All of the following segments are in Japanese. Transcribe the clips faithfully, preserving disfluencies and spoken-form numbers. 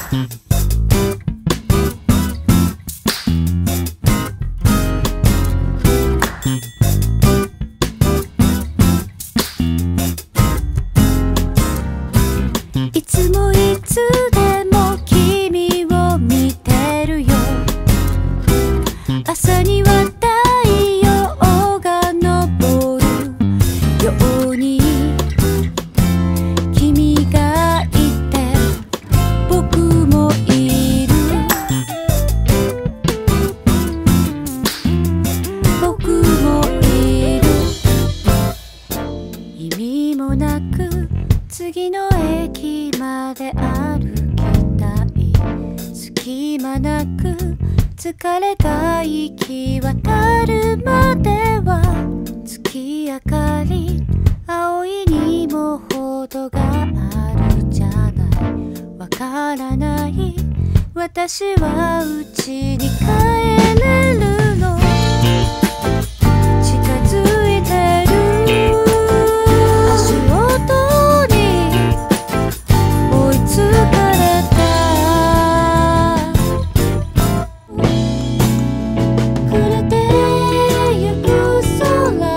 いつもいつでも君を見てるよ。朝には太陽が昇るように君がいて僕もいる。僕もいる。意味もなく次の駅まで歩きたい。隙間なく疲れが行き渡るまでは月明かり青いにも程があるじゃない。わからない私は家に帰れるの。近づいてる足音に追いつかれた。暮れてゆく空、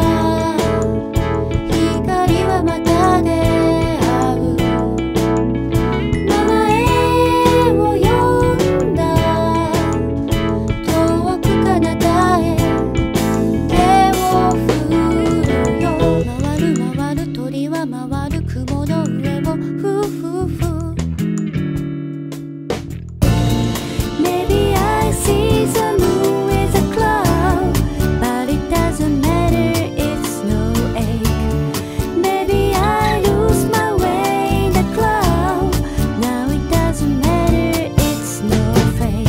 光はまた出会う。名前を呼んだ遠く彼方へ手を振るよ。回る回る鳥は回る雲の上をふふふ。Maybe I see the moon with a cloud, but it doesn't matter, it's no ache. Maybe I lose my way in the cloud, now it doesn't matter, it's no fake.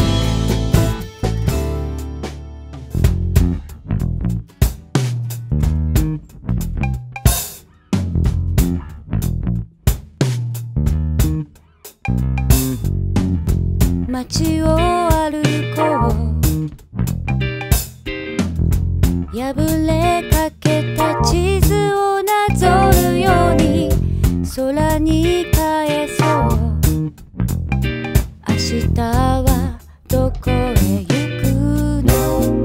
街を歩こう。破れかけた地図をなぞるように空に返そう。明日はどこへ行くの。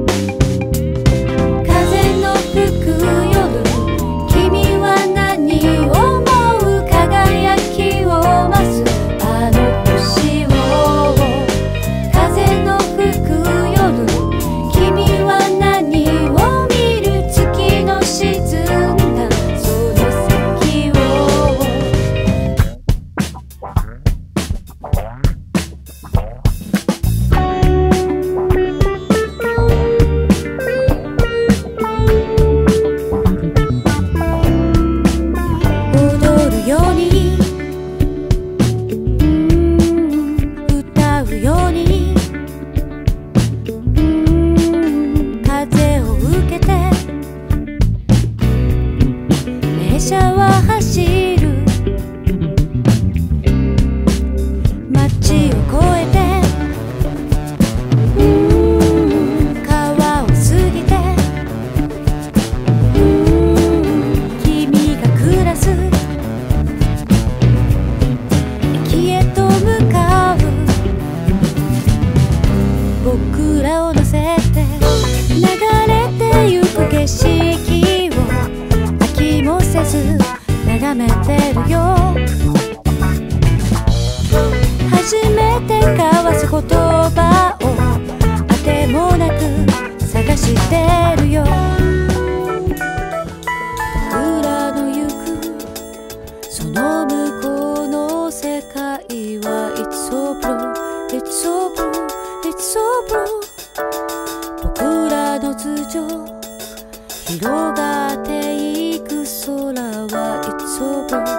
風の吹く夜、君は何を思う。輝きを増すあの星を。風の吹く夜、君は何を見る。月の沈んだその先を。踊るように、うん歌うように、うん風を受けて列車は走る。街を越えて、うん川を過ぎて、うん君が暮らす駅へと向かう。僕らを乗せて流れてゆく景色を飽きもせず眺めてるよ。初めて交わす言葉をあてもなく探してるよ。僕らの行くその向こうの世界は It's so blue, it's so blue, it's so blue。 僕らの頭上広がっていく空は It's so blue